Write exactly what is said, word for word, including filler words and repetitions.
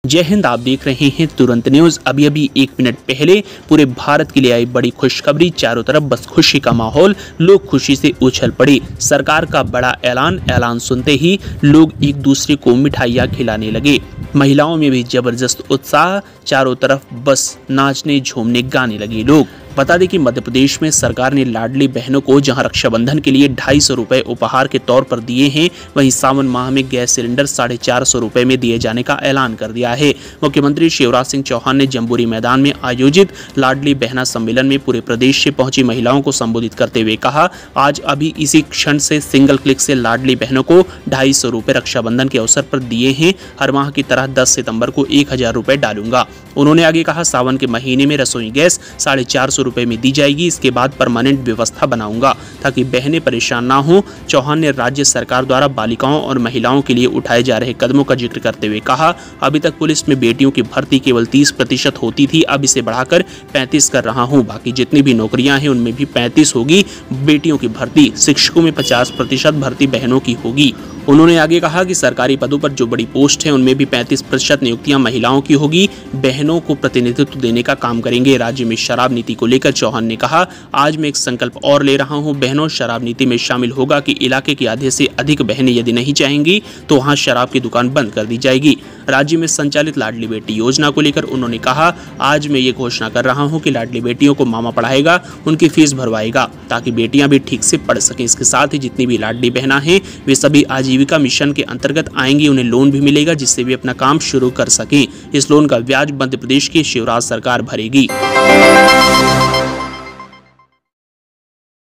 जय हिंद, आप देख रहे हैं तुरंत न्यूज। अभी अभी एक मिनट पहले पूरे भारत के लिए आई बड़ी खुशखबरी। चारों तरफ बस खुशी का माहौल, लोग खुशी से उछल पड़े। सरकार का बड़ा ऐलान ऐलान सुनते ही लोग एक दूसरे को मिठाइयां खिलाने लगे। महिलाओं में भी जबरदस्त उत्साह, चारों तरफ बस नाचने झूमने गाने लगे लोग। बता दें कि मध्य प्रदेश में सरकार ने लाडली बहनों को जहां रक्षाबंधन के लिए ढाई सौ रुपए उपहार के तौर पर दिए हैं, वहीं सावन माह में गैस सिलेंडर साढ़े चार सौ रुपए में दिए जाने का ऐलान कर दिया है। मुख्यमंत्री शिवराज सिंह चौहान ने जम्बूरी मैदान में आयोजित लाडली बहना सम्मेलन में पूरे प्रदेश से पहुंची महिलाओं को संबोधित करते हुए कहा, आज अभी इसी क्षण से सिंगल क्लिक से लाडली बहनों को ढाई सौ रुपए रक्षाबंधन के अवसर पर दिए हैं। हर माह की तरह दस सितंबर को एक हजार रुपए डालूंगा। उन्होंने आगे कहा, सावन के महीने में रसोई गैस साढ़े चार सौ रुपए में दी जाएगी। इसके बाद परमानेंट व्यवस्था बनाऊंगा ताकि बहनें परेशान ना हो। चौहान ने राज्य सरकार द्वारा बालिकाओं और महिलाओं के लिए उठाए जा रहे कदमों का जिक्र करते हुए कहा, अभी तक पुलिस में बेटियों की भर्ती केवल तीस प्रतिशत होती थी, अब इसे बढ़ाकर पैंतीस कर रहा हूं। बाकी जितनी भी नौकरियां हैं उनमें भी पैंतीस होगी बेटियों की भर्ती। शिक्षकों में पचास प्रतिशत भर्ती बहनों की होगी। उन्होंने आगे कहा कि सरकारी पदों पर जो बड़ी पोस्ट हैं उनमें भी पैंतीस प्रतिशत नियुक्तियां महिलाओं की होगी। बहनों को प्रतिनिधित्व देने का काम करेंगे। राज्य में शराब नीति को लेकर चौहान ने कहा, आज मैं एक संकल्प और ले रहा हूं। बहनों, शराब नीति में शामिल होगा कि इलाके के आधे से अधिक बहनें यदि नहीं चाहेंगी तो वहां शराब की दुकान बंद कर दी जाएगी। राज्य में संचालित लाडली बेटी योजना को लेकर उन्होंने कहा, आज मैं ये घोषणा कर रहा हूं कि लाडली बेटियों को मामा पढ़ाएगा, उनकी फीस भरवाएगा ताकि बेटियां भी ठीक से पढ़ सकें। इसके साथ ही जितनी भी लाडली बहना हैं वे सभी आजीविका मिशन के अंतर्गत आएंगी। उन्हें लोन भी मिलेगा जिससे वे अपना काम शुरू कर सकें। इस लोन का ब्याज मध्य प्रदेश की शिवराज सरकार भरेगी।